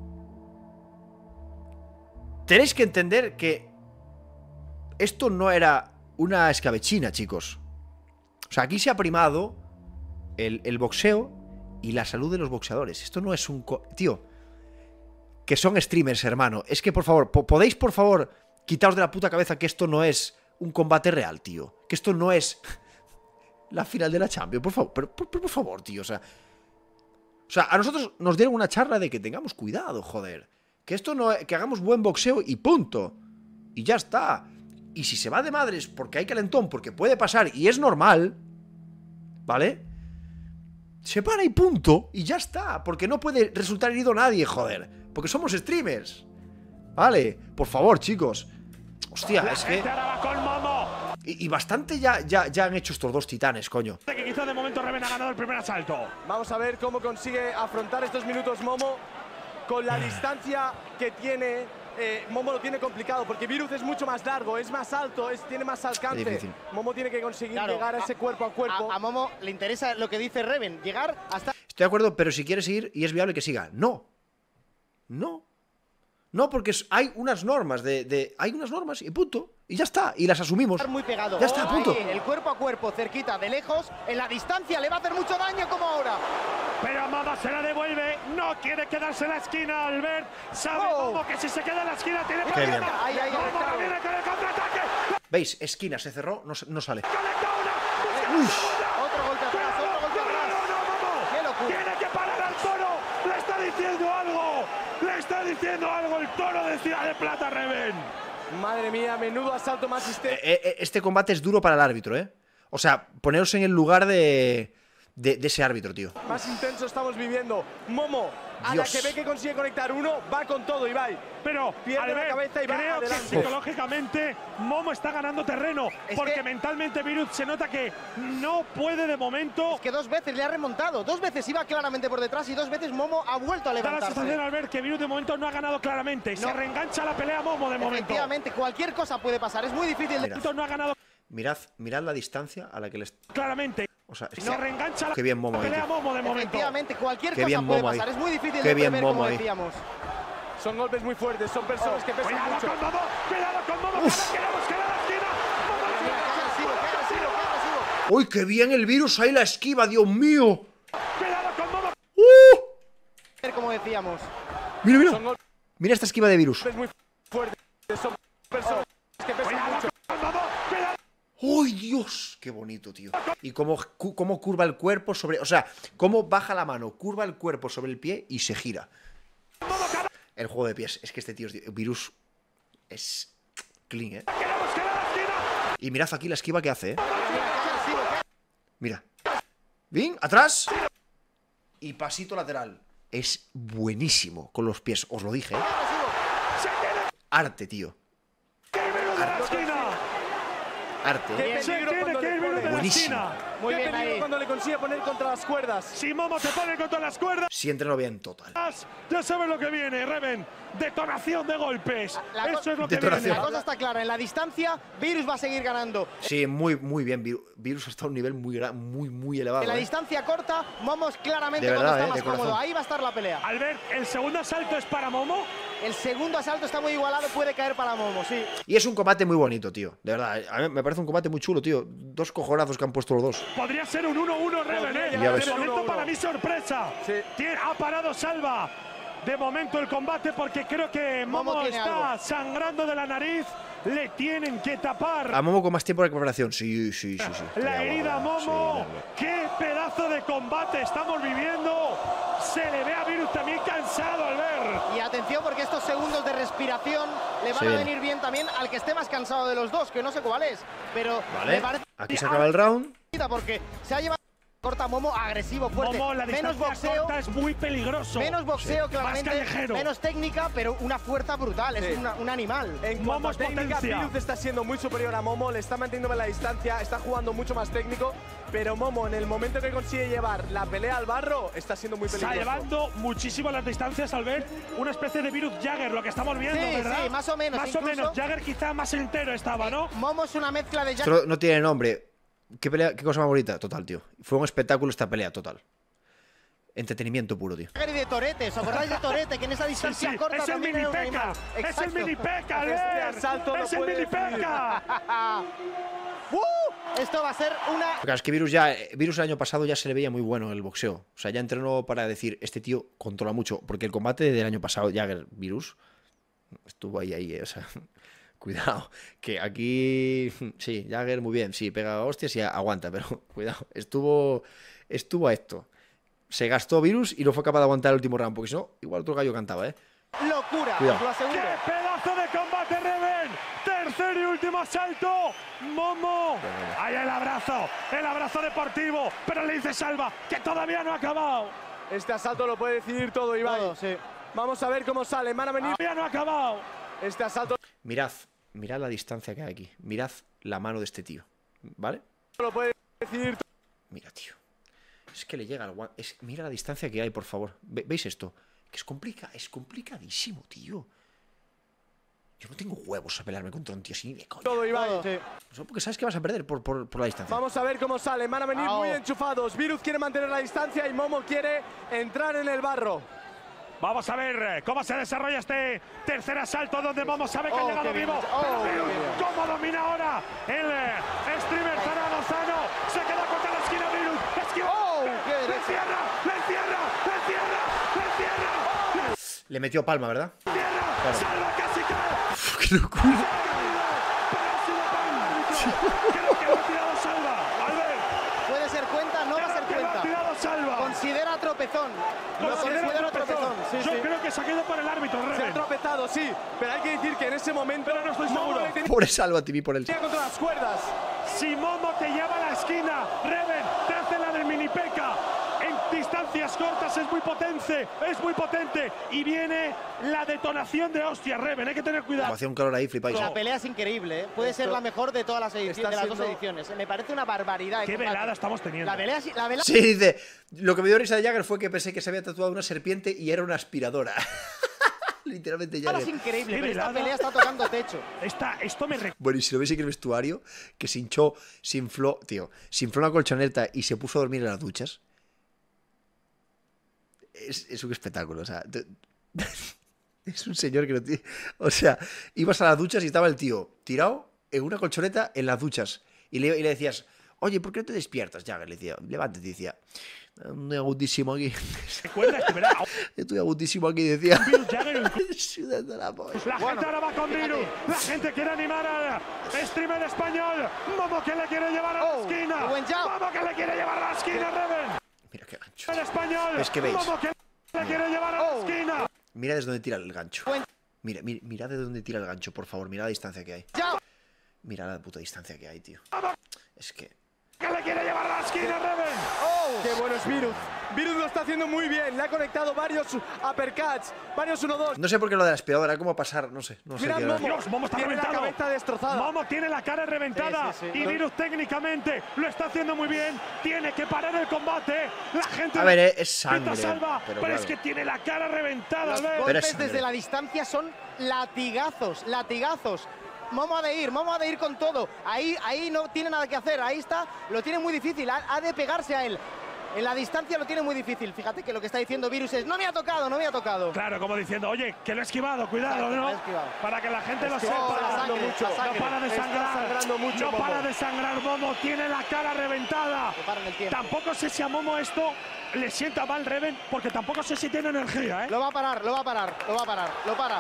Tenéis que entender que... Esto no era una escabechina, chicos. O sea, aquí se ha primado el boxeo y la salud de los boxeadores. Esto no es un... Tío, que son streamers, hermano. Es que, por favor, ¿podéis, por favor, quitaos de la puta cabeza que esto no es un combate real, tío? Que esto no es la final de la Champions, por favor. Pero, por favor, tío, o sea, a nosotros nos dieron una charla de que tengamos cuidado, joder. Que esto no... Que hagamos buen boxeo y punto. Y ya está. Y si se va de madres porque hay calentón, porque puede pasar y es normal, ¿vale? Se para y punto, y ya está. Porque no puede resultar herido nadie, joder. Porque somos streamers. Vale, por favor, chicos. Hostia, es que... Y bastante ya han hecho estos dos titanes, coño. Que quizá de momento Reven ha ganado el primer asalto. Vamos a ver cómo consigue afrontar estos minutos Momo con la distancia que tiene. Momo lo tiene complicado porque Virus es mucho más largo, es más alto, tiene más alcance. Momo tiene que conseguir llegar a ese cuerpo a cuerpo. A Momo le interesa lo que dice Reven, llegar hasta... Estoy de acuerdo, pero si quiere seguir y es viable que siga. No. No. No, porque hay unas normas hay unas normas y punto. Y ya está. Y las asumimos. Muy pegado. Ya está, punto. Ahí, el cuerpo a cuerpo, cerquita, de lejos, en la distancia, le va a hacer mucho daño como ahora. Pero Momo se la devuelve, no quiere quedarse en la esquina, Albert. Sabe Momo que si se queda en la esquina tiene problemas. Momo viene con el contraataque. ¿Veis? Esquina, se cerró, no sale. Otro golpe atrás, otro golpe atrás. ¡Qué locura! Tiene que parar al toro. Le está diciendo algo. Le está diciendo algo el toro de Ciudad de Plata, Reven. Madre mía, menudo asalto más este combate es duro para el árbitro, ¿eh? O sea, poneros en el lugar de ese árbitro, tío. Más intenso estamos viviendo. Momo, a la que ve que consigue conectar uno, va con todo, Ibai. Pero pierde la cabeza y va creo adelante. que psicológicamente Momo está ganando terreno. Porque mentalmente Virus se nota que no puede de momento. Es que 2 veces le ha remontado. 2 veces iba claramente por detrás y 2 veces Momo ha vuelto a levantarse. Da la sensación al ver que Virus de momento no ha ganado claramente. Se reengancha la pelea Momo de momento. Efectivamente, cualquier cosa puede pasar. Es muy difícil. No ha ganado. Mirad la distancia a la que les... Claramente. O sea, no reengancha la qué bien Momo pelea Momo de momento. Efectivamente, cualquier qué cosa bien puede Momo pasar. ahí. Es muy difícil Qué de bien prever, como Momo ahí. decíamos. Son golpes muy fuertes, son personas que pesan Cuidado mucho. con Momo, cuidado con Momo. Que no busque la esquina. Mira, qué agresivo, qué agresivo, qué agresivo. ¡Uy, qué bien el Virus! Ahí la esquiva, Dios mío. Cuidado con Momo. Como decíamos. Mira. Mira esta esquiva de Virus. Golpes muy fuertes, son personas que pesan mucho. ¡Uy, Dios! ¡Qué bonito, tío! Y cómo curva el cuerpo sobre... O sea, cómo baja la mano, curva el cuerpo sobre el pie y se gira. El juego de pies. Es que este tío es... Virus es... clean, ¿eh? Y mirad aquí la esquiva que hace, ¿eh? Mira. Bien, atrás. Y pasito lateral. Es buenísimo con los pies. Os lo dije, ¿eh? Arte, tío. Arte. Qué peligro cuando le pone. Buenísimo. Muy bien ahí. Cuando le consigue poner contra las cuerdas. Si Momo te pone contra las cuerdas. Sí, entrenó bien total. Ya sabes lo que viene, Reven. Detonación de golpes. Eso es lo que Detonación. viene. La cosa está clara. En la distancia, Virus va a seguir ganando. Sí, muy bien. Virus está a un nivel muy elevado. En la ¿eh? distancia corta, Momo es claramente De cuando verdad, está de más cómodo. corazón. Ahí va a estar la pelea. Albert, el segundo asalto es para Momo. El segundo asalto está muy igualado, puede caer para Momo, sí. Y es un combate muy bonito, tío. De verdad, a mí me parece un combate muy chulo, tío. 2 cojonazos que han puesto los dos. Podría ser un 1-1, Reven, ¿eh? Ya ves. De momento 1-1. para mí sorpresa. Sí. Ha parado Salva. De momento el combate porque creo que Momo tiene está algo. sangrando de la nariz. Le tienen que tapar A Momo con más tiempo de recuperación. Sí. la herida a Momo. Sí, ¡Qué pedazo de combate estamos viviendo! Se le ve a Virus también cansado al ver. Y atención porque estos segundos de respiración le van Sí, a bien. venir bien también al que esté más cansado de los dos, que no sé cuál es. Pero me parece Aquí se acaba el round. porque se ha llevado corta Momo agresivo, fuerte. Momo, la menos distancia boxeo, corta es muy peligroso. menos boxeo Más claramente, callejero. menos técnica, pero una fuerza brutal, es Sí. un animal. En Momo cuanto a es técnica, potencia. Virus está siendo muy superior a Momo, le está manteniendo en la distancia, está jugando mucho más técnico, pero Momo en el momento que consigue llevar la pelea al barro está siendo muy Está peligroso. llevando muchísimo las distancias al ver una especie de Virus Jagger, lo que estamos viendo, Sí, ¿verdad? sí, más o menos, Más o incluso. menos. Jagger quizá más entero estaba, ¿no? Momo es una mezcla de Esto no tiene nombre. ¿Qué cosa más bonita? Total, tío. Fue un espectáculo esta pelea, total. Entretenimiento puro, tío. Y de Torete, ¿os acordáis de Torete? Que en esa distancia Sí, corta es el también mini era un P.E.K.K.A. animal. Es el Exacto. mini P.E.K.K.A. Este Albert. asalto no Es el puede mini P.E.K.K.A. Esto va a ser una... Claro, es que Virus el año pasado ya se le veía muy bueno en el boxeo. O sea, ya entrenó para decir, este tío controla mucho. Porque el combate del año pasado, Jagger Virus, estuvo ahí, o sea, cuidado. Que aquí, sí, Jagger muy bien, sí, pega hostias y aguanta, pero cuidado, estuvo a esto. Se gastó Virus y no fue capaz de aguantar el último round, porque si no, igual otro gallo cantaba, ¿eh? locura, Cuidado. os lo aseguro. ¡Qué pedazo de combate, Reven! Tercer y último asalto. Momo. Ahí el abrazo deportivo. Pero le dice Salva que todavía no ha acabado. Este asalto lo puede decidir todo, Ibai. Todo, sí. Vamos a ver cómo sale. Van a venir. Todavía no ha acabado. Este asalto Mirad la distancia que hay aquí. Mirad la mano de este tío, ¿vale? lo puede decidir todo. Mira, tío. Es que le llega al guante. Mira la distancia que hay, por favor. ¿Veis esto? Que es complicadísimo, tío. Yo no tengo huevos a pelearme contra un tío así ni de coña. Todo, Ibai. Todo, sí. Solo porque sabes que vas a perder por la distancia. Vamos a ver cómo salen. Van a venir Au. muy enchufados. Virus quiere mantener la distancia y Momo quiere entrar en el barro. Vamos a ver cómo se desarrolla este tercer asalto donde Momo sabe que ha llegado qué bien. vivo. Oh, Pero qué bien. cómo domina ahora el streamer Lozano. Se queda contra la esquina Virus. Esquiva. ¡Oh! ¡Qué ¡Le derecha! encierra! ¡Le encierra! ¡Le encierra! ¡Le encierra! Le metió palma, ¿verdad? ¡Le encierra! ¡Salva casi cae! ¡Qué locura! Creo que lo ha tirado Salva. Albert. Puede ser cuenta, no va a ser Que lo ha cuenta. tirado Salva. Considera tropezón. Lo considera tropezón. Sí, Yo sí. creo que se ha quedado por el árbitro, Se ha Reven. tropezado, sí, pero hay que decir que en ese momento Pero no estoy Momo seguro. le tenía Pobre Salva TV por el... contra las cuerdas. Si Momo te lleva a la esquina, Reven, te hace la del mini P.E.K.K.A. En distancias cortas es muy potente. Y viene la detonación de hostia, Reven, hay que tener cuidado. Hacía un calor ahí, flipáis. La pelea es increíble, ¿eh? Puede ser la mejor de todas las ediciones, de las dos siendo- ediciones. Me parece una barbaridad. de Qué combate. velada estamos teniendo. La velada Sí, dice, lo que me dio risa de Jagger fue que pensé que se había tatuado una serpiente y era una aspiradora. Literalmente es Jagger. increíble, Qué pero esta velada. pelea está tocando techo. Esto me recuerda. Bueno, y si lo veis aquí en el vestuario, que se infló una colchoneta y se puso a dormir en las duchas. Es un espectáculo, o sea. Es un señor que no tiene. O sea, ibas a las duchas y estaba el tío tirado en una colchoneta en las duchas. Y le decías, oye, ¿por qué no te despiertas, Jagger? Le decía, levántate, decía. Estoy agudísimo aquí. Recuerda que verá. Estoy agudísimo aquí, decía. Virus Jagger. Sudando la polla. La gente ahora va con Virus. La gente quiere animar al streamer español. Momo que le quiere llevar a la esquina. buen jab. Momo que le quiere llevar a la esquina, Reven. Mira qué gancho. El español. Es que veis. Momo que le quiere llevar a la esquina. Mira desde dónde tira el gancho. Buen- Mira de dónde tira el gancho, por favor. Mira la distancia que hay. Ya. Mira la puta distancia que hay, tío. Es que... Que le quiere llevar a la esquina, Reven. Qué bueno es Virus. Virus lo está haciendo muy bien. Le ha conectado varios uppercuts, varios 1-2. No sé por qué lo de la aspiradora, cómo pasar, no sé. Mira, qué Momo. Dios, Momo está Tiene la reventado. cabeza destrozada. Momo tiene la cara reventada. Sí, sí, sí. Y Virus técnicamente lo está haciendo muy bien. Tiene que parar el combate. La gente. A ver, es Pita sangre. Salva, Pero pero es claro. que tiene la cara reventada, Los Albert. Pero golpes es sangre. desde la distancia son latigazos, latigazos. Momo ha de ir con todo. Ahí no tiene nada que hacer. Ahí está, lo tiene muy difícil. Ha de pegarse a él. En la distancia lo tiene muy difícil. Fíjate que lo que está diciendo Virus es, no me ha tocado, no me ha tocado. Claro, como diciendo, oye, que lo he esquivado, cuidado, Exacto, ¿no? lo he esquivado. Para que la gente lo Está sepa. sangrando mucho. la sangre. No para de Está sangrar. sangrando mucho, No Momo. para de sangrar, Momo. Tiene la cara reventada. Que paren el tiempo. Tampoco sé si a Momo esto le sienta mal, Reven, porque tampoco sé si tiene energía, ¿eh? Lo va a parar, lo va a parar, lo va a parar, lo para.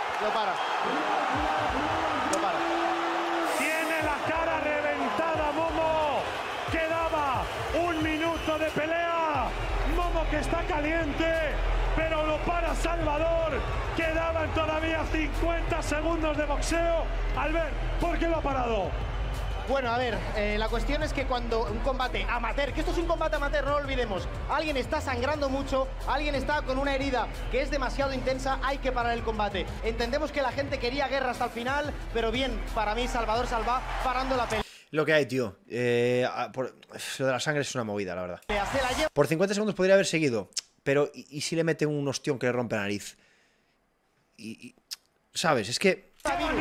Tiene la cara reventada, Momo. Quedaba un minuto de pelea. Momo que está caliente, pero lo para Salvador. Quedaban todavía 50 segundos de boxeo. Albert, ¿por qué lo ha parado? Bueno, a ver, la cuestión es que cuando un combate amateur, que esto es un combate amateur, no lo olvidemos, alguien está sangrando mucho, alguien está con una herida que es demasiado intensa, hay que parar el combate. Entendemos que la gente quería guerra hasta el final, pero bien, para mí Salvador Salva parando la pelea. Lo que hay, tío. Lo de la sangre es una movida, la verdad. Se la lleva. Por 50 segundos podría haber seguido. Pero, ¿y si le mete un ostión que le rompe la nariz? ¿Sabes? Es que...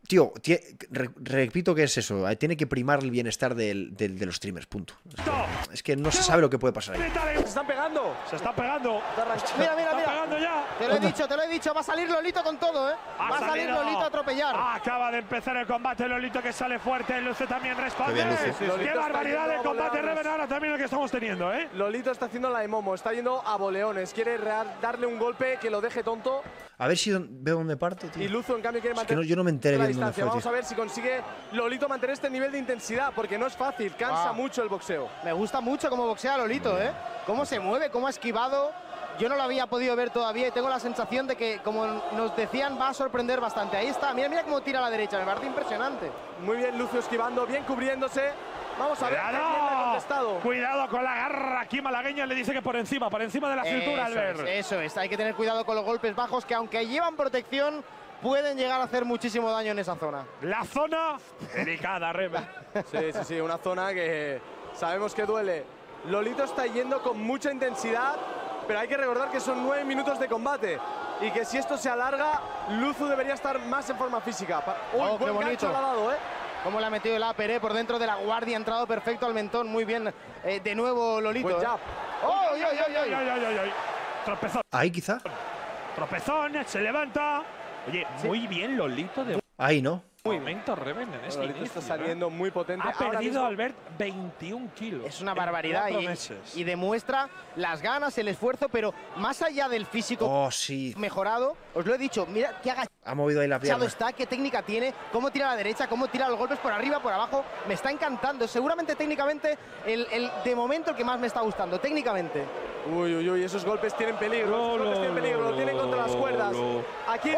Tío, repito que es eso. Tiene que primar el bienestar de los streamers, punto. Es que no se sabe lo que puede pasar ahí. Se están pegando. Se están pegando. Mira, mira, Está mira. pegando ya. Te lo he dicho. Va a salir Lolito con todo, ¿eh? Va a salir salido. Lolito a atropellar. Acaba de empezar el combate. Lolito que sale fuerte. Luce también responde. Qué bien, Luce. Sí, Lolito Qué está barbaridad yendo de a combate, boleones. Reven, ahora también el que estamos teniendo, ¿eh? Lolito está haciendo la de Momo, está yendo a boleones. Quiere darle un golpe que lo deje tonto. A ver si veo dónde parte, tío. Y Luzu, en cambio, quiere Es que mantener yo no me enteré la bien dónde distancia. fue, Vamos tío. a ver si consigue Lolito mantener este nivel de intensidad, porque no es fácil, cansa Ah. mucho el boxeo. Me gusta mucho cómo boxea Lolito, ¿eh? Cómo se mueve, cómo ha esquivado. Yo no lo había podido ver todavía y tengo la sensación de que, como nos decían, va a sorprender bastante. Ahí está, mira, mira cómo tira a la derecha, me parece impresionante. Muy bien, Luzu esquivando, bien cubriéndose. Vamos a ver qué bien le ha contestado. Cuidado con la garra. Aquí Malagueña le dice que por encima de la cintura, Albert. Eso es, hay que tener cuidado con los golpes bajos que aunque llevan protección, pueden llegar a hacer muchísimo daño en esa zona. La zona delicada, Reven. Sí, una zona que sabemos que duele. Lolito está yendo con mucha intensidad, pero hay que recordar que son 9 minutos de combate y que si esto se alarga, Luzu debería estar más en forma física. Oh, qué buen bonito. gancho le ha dado, ¿eh? Cómo le ha metido el upper, por dentro de la guardia, ha entrado perfecto al mentón, muy bien. De nuevo Lolito. Buen ¿eh? jab. ¡Oh, ay, ay, ay, ay! Tropezón. Ahí quizá. Tropezón, se levanta. Oye, muy bien Lolito de Ahí, ¿no? momento, Reven, en este Lolito inicio, está saliendo muy potente. Ha Ahora perdido mismo- Albert 21 kilos. Es una en barbaridad 4 y meses. demuestra las ganas, el esfuerzo, pero más allá del físico Oh, sí. mejorado, os lo he dicho, mira qué agachado Ha movido ahí la pierna. está, qué técnica tiene, cómo tira a la derecha, cómo tira los golpes por arriba, por abajo, me está encantando. Seguramente técnicamente el de momento el que más me está gustando, técnicamente. Uy, esos golpes tienen peligro. Esos golpes tienen peligro, lo tienen contra las cuerdas. Aquí.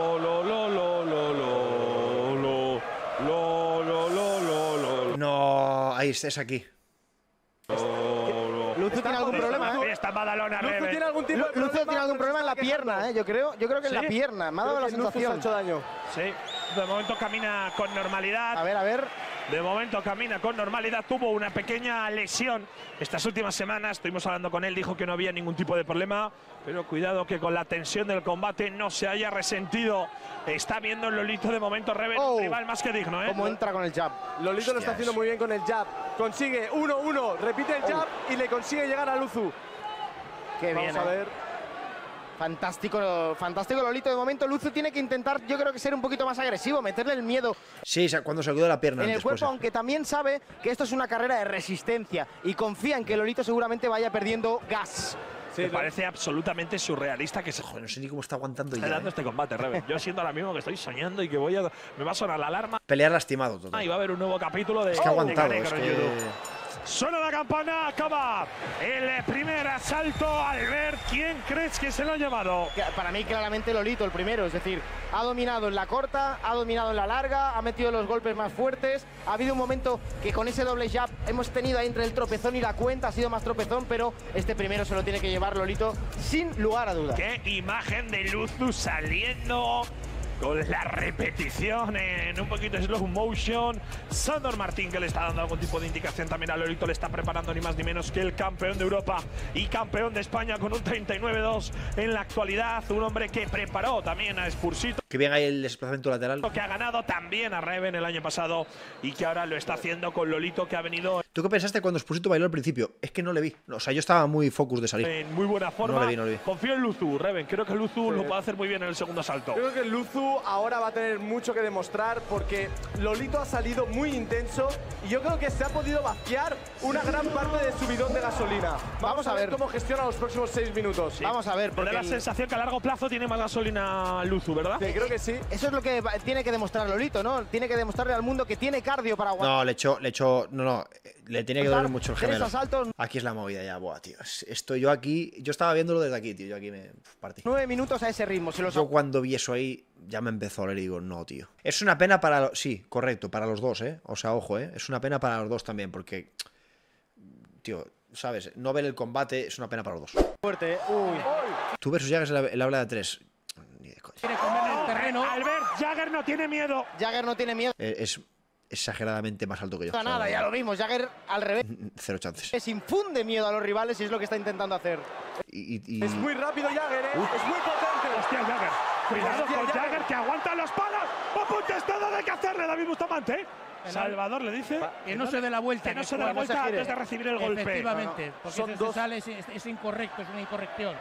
No, ahí es aquí. Luzu tiene algún problema, ¿eh? Esta Badalona, Luzu Reven. tiene algún tipo de Luzu problema. tiene algún problema en la pierna, ¿eh? Yo creo que en la ¿Sí? pierna, me ha dado la Luzu se ha sensación. hecho daño. Sí, de momento camina con normalidad. A ver. De momento camina con normalidad. Tuvo una pequeña lesión estas últimas semanas. Estuvimos hablando con él, dijo que no había ningún tipo de problema. Pero cuidado que con la tensión del combate no se haya resentido. Está viendo el Lolito de momento, Reven, Oh. un rival más que digno, ¿eh? Cómo entra con el jab. Lolito lo está haciendo muy bien con el jab. Consigue 1-1, repite el jab y le consigue llegar a Luzu. Qué bien, Vamos a ver. Fantástico, fantástico Lolito. De momento Luzu tiene que intentar, yo creo que ser un poquito más agresivo, meterle el miedo Sí, cuando se quedó la pierna en el antes, cuerpo, pues. aunque también sabe que esto es una carrera de resistencia y confía en que Lolito seguramente vaya perdiendo gas. Sí, Me parece absolutamente surrealista que se Joder, no sé ni cómo está aguantando esté ya. dando este combate, Reven. Yo siento ahora mismo que estoy soñando y que me va a sonar la alarma. Pelear lastimado todo. Y va a haber un nuevo capítulo de Es que ha aguantado, de es Canegro en que... YouTube. Suena la campana, acaba el primer asalto. Albert, ¿quién crees que se lo ha llevado? Que para mí claramente Lolito el primero, es decir, ha dominado en la corta, ha dominado en la larga, ha metido los golpes más fuertes. Ha habido un momento que con ese doble jab hemos tenido ahí entre el tropezón y la cuenta, ha sido más tropezón, pero este primero se lo tiene que llevar Lolito sin lugar a dudas. Qué imagen de Luzu saliendo con la repetición en un poquito de slow motion. Sandor Martín, que le está dando algún tipo de indicación también a Lolito, le está preparando ni más ni menos que el campeón de Europa y campeón de España con un 39-2 en la actualidad. Un hombre que preparó también a Spursito, Que bien hay el desplazamiento lateral. que ha ganado también a Reven el año pasado y que ahora lo está haciendo con Lolito, que ha venido ¿Tú qué pensaste cuando Spursito bailó al principio? Es que no le vi. O sea, yo estaba muy focus de salir. en muy buena forma. No le vi. Confío en Luzu, Reven. Creo que Luzu lo puede hacer muy bien en el segundo asalto. Yo creo que Luzu ahora va a tener mucho que demostrar porque Lolito ha salido muy intenso y yo creo que se ha podido vaciar una gran parte de su bidón de gasolina. Vamos a ver cómo gestiona los próximos 6 minutos. Vamos a ver, Me porque da la sensación que a largo plazo tiene más gasolina Luzu, ¿verdad? Sí, creo que sí. eso es lo que tiene que demostrar Lolito, ¿no? Tiene que demostrarle al mundo que tiene cardio para aguantar. No, le tenía que doler mucho el 3 gemelo. asaltos, Aquí es la movida ya, buah, tío. Estoy yo aquí, yo estaba viéndolo desde aquí, tío. Yo aquí me partí. 9 minutos a ese ritmo. Se los Yo cuando vi eso ahí, ya me empezó a oler y digo, no, tío. Es una pena para... Sí, correcto, para los dos, ¿eh? O sea, ojo, ¿eh? Es una pena para los dos también, porque... Tío, ¿sabes? No ver el combate es una pena para los dos. fuerte, ¿eh? Uy. Tú versus Jagger el habla de 3. Ni de coña. Quiere comer el terreno. Albert, Jagger no tiene miedo. Jagger no tiene miedo Es exageradamente más alto que yo. a nada, ya lo vimos. Jagger al revés. Cero chances. Les infunde miedo a los rivales y es lo que está intentando hacer. Y... Es muy rápido Jagger, ¿eh? Es muy potente. Hostia, Jagger. Cuidado con Jagger, que aguanta los palos. ¡Apunte estado de que hacerle David Bustamante! Salvador le dice que no se dé la vuelta. Que no se dé la vuelta antes de recibir el golpe. Efectivamente, porque Son eso dos. se sale, es incorrecto, es una incorrección.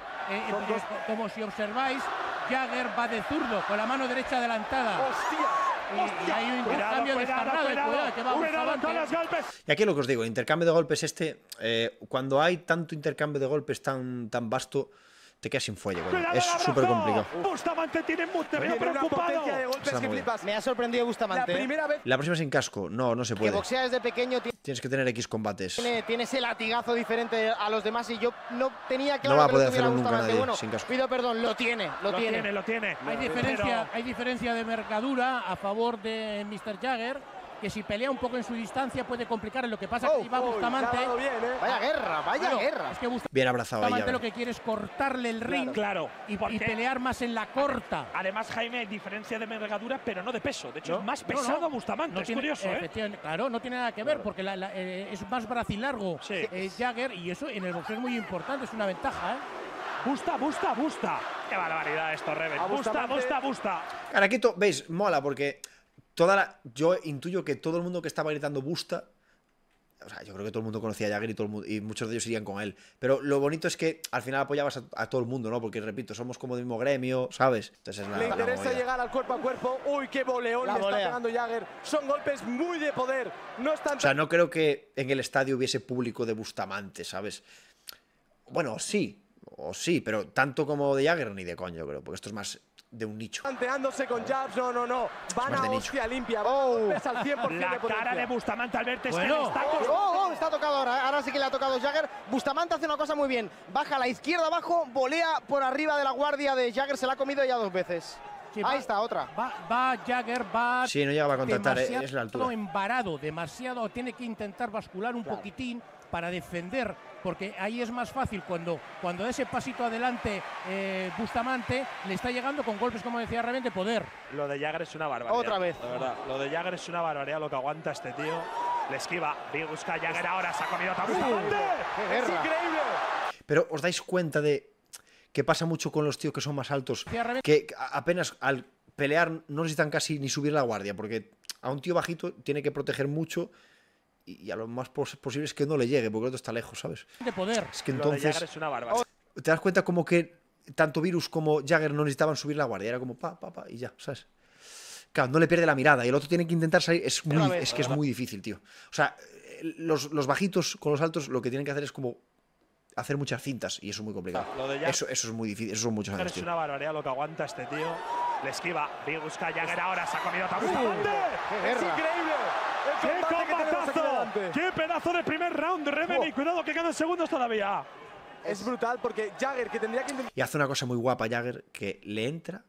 Como si observáis, Jagger va de zurdo, con la mano derecha adelantada. ¡Hostia! Y hay un intercambio descarnado, cuidado, que va Cuidado con los golpes. Y aquí lo que os digo, el intercambio de golpes cuando hay tanto intercambio de golpes tan vasto, te quedas sin fuelle, coño. Cuidado, Es el abrazo. súper complicado. Bustamante te veo Tiene una preocupado. potencia de golpes Está que muy bien. flipas. Me ha sorprendido La Bustamante. primera vez. La próxima sin casco, no se Que puede. boxea desde pequeño, Tienes que tener X combates. tiene ese latigazo diferente a los demás y yo no tenía claro No va a que lo poder tuviera hacerlo nunca Bustamante. nadie Bueno, sin casco. pido perdón, lo tiene. Lo tiene. Hay diferencia de envergadura a favor de Mr. Jagger, que si pelea un poco en su distancia puede complicar. Lo que pasa que va Bustamante. Le ha dado bien, Vaya guerra, vaya Bueno, guerra. Es que Bien abrazado ahí. Bustamante lo que quiere es cortarle el ring Claro. y porque pelear más en la corta. además, Jaime, diferencia de envergadura, pero no de peso. De hecho, No, es más no, pesado no. Bustamante. No es tiene, curioso, ¿eh? efectivamente, claro, no tiene nada que ver porque es más bracilargo Sí. Jagger, y eso en el boxeo es muy importante, es una ventaja, ¿eh? Busta. Qué barbaridad esto, Reven. Busta. Caraquito, veis, mola porque yo intuyo que todo el mundo que estaba gritando Busta, o sea, yo creo que todo el mundo conocía a Jagger y muchos de ellos irían con él. Pero lo bonito es que al final apoyabas a todo el mundo, ¿no? Porque, repito, somos como del mismo gremio, ¿sabes? Entonces es Le interesa movida. llegar al cuerpo a cuerpo. Uy, qué boleón La le está volea. pegando Jagger. Son golpes muy de poder. No están O sea, no creo que en el estadio hubiese público de Bustamante, ¿sabes? Bueno, sí, pero tanto como de Jagger ni de coño, creo, porque esto es más de un nicho. tanteándose con jabs. No. Van más a de nicho. hostia limpia. Golpes al 100% La de potencia. cara de Bustamante al verte Bueno. es que le está Está tocado ahora sí que le ha tocado Jagger. Bustamante hace una cosa muy bien. Baja a la izquierda abajo, volea por arriba de la guardia de Jagger, se la ha comido ya 2 veces. Sí, Ahí está, otra. Va Jagger, va Sí, no llegaba a contactar, demasiado es la altura. embarado, demasiado, tiene que intentar bascular un poquitín para defender, porque ahí es más fácil cuando da ese pasito adelante Bustamante, le está llegando con golpes, como decía Reven, de poder. Lo de Jagger es una barbaridad. Otra vez. De verdad, lo de Jagger es una barbaridad lo que aguanta este tío. Le esquiva, busca a Jagger ahora, se ha comido a Bustamante. ¡Qué Es guerra! increíble. Pero os dais cuenta de que pasa mucho con los tíos que son más altos, Decía Reven, que apenas al pelear no necesitan casi ni subir la guardia, porque a un tío bajito tiene que proteger mucho y a lo más posible es que no le llegue, porque el otro está lejos, ¿sabes? de poder. Es que Lo de Jagger entonces es una barbaridad. te das cuenta como que tanto Virus como Jagger no necesitaban subir la guardia, era como pa, y ya, ¿sabes? Claro, no le pierde la mirada y el otro tiene que intentar salir, es que es muy difícil, tío. O sea, los bajitos con los altos lo que tienen que hacer es como hacer muchas cintas y eso es muy complicado. Lo de Jagger Eso es muy difícil, eso son muchos años, es tío. una barbaridad lo que aguanta este tío. Le esquiva, busca a Jagger ahora, se ha comido a Bustamante. ¡Qué Es guerra! increíble. El ¡Qué combate que tenemos aquí combatazo! delante. ¡Qué pedazo de primer round de Reven! Y cuidado que quedan segundos todavía. Es brutal porque Jagger, que tendría que Y hace una cosa muy guapa Jagger, que le entra,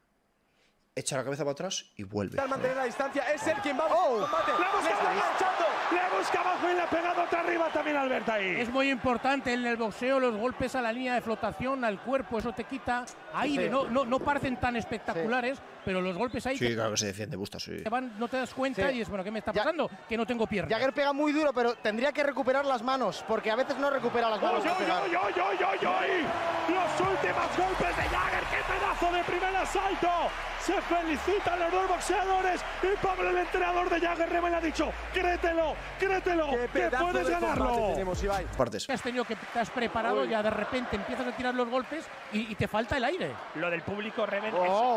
echa la cabeza para atrás y vuelve. intentar mantener la distancia, es él quien va a Oh, el combate. le busca Le está abajo. enganchando. Le busca abajo y le ha pegado otra arriba también Albert ahí. Es muy importante en el boxeo los golpes a la línea de flotación, al cuerpo, eso te quita aire. Sí. No parecen tan espectaculares, pero los golpes ahí Sí, claro que se defiende, Busta, sí. te van, no te das cuenta Sí. y es bueno, ¿qué me está Ya- pasando? Que no tengo piernas. Jagger pega muy duro, pero tendría que recuperar las manos, porque a veces no recupera las manos. ¡Oy, para oy, pegar. oy, oy, oy, oy, oy! Los últimos golpes de Jagger. ¡Qué pedazo de primer asalto! Se felicitan los dos boxeadores y Pablo, el entrenador de Jagger, Reven, ha dicho: créetelo, Qué que pedazo puedes de combate ganarlo. tenemos, Ibai. Partes. Te has tenido que te has preparado, ya de repente empiezas a tirar los golpes y te falta el aire. Lo del público Reven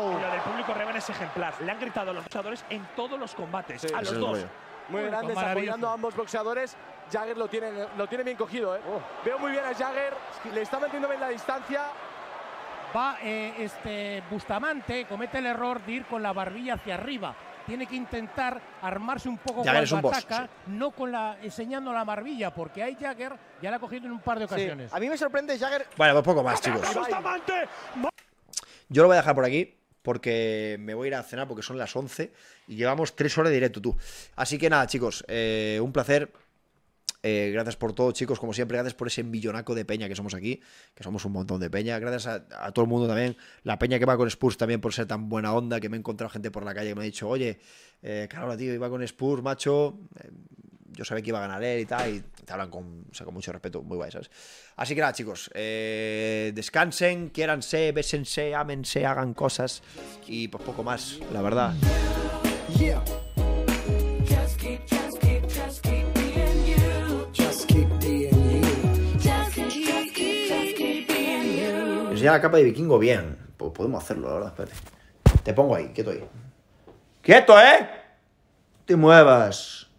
es ejemplar. Le han gritado a los boxeadores en todos los combates, Sí. a Ese los es el dos. rollo. Muy Uy, grandes, maravilloso. apoyando a ambos boxeadores. Jagger lo tiene bien cogido, ¿eh? Veo muy bien a Jagger, le está metiendo bien la distancia. Va Bustamante, comete el error de ir con la barbilla hacia arriba. Tiene que intentar armarse un poco Jagger cuando es un boss, ataca, no enseñando la barbilla, porque hay Jagger ya la ha cogido en un par de Sí. ocasiones. A mí me sorprende Jagger. Bueno, pues poco más, chicos. Bustamante. Yo lo voy a dejar por aquí porque me voy a ir a cenar porque son las 11 y llevamos 3 horas de directo, tú. Así que nada, chicos, un placer. Gracias por todo, chicos, como siempre, gracias por ese millonaco de peña que somos aquí, que somos un montón de peña, gracias a todo el mundo también, la peña que va con Spurs también por ser tan buena onda, que me he encontrado gente por la calle que me ha dicho, oye, claro, tío, iba con Spurs, macho, yo sabía que iba a ganar él y tal, y te hablan con, o sea, con mucho respeto, muy guay, ¿sabes? Así que nada, chicos, descansen, quiéranse, bésense, ámense, hagan cosas, y pues poco más, la verdad. Enseña la capa de vikingo bien. Pues podemos hacerlo, la verdad, espérate. Te pongo ahí, quieto ahí. ¡Quieto, eh! No te muevas.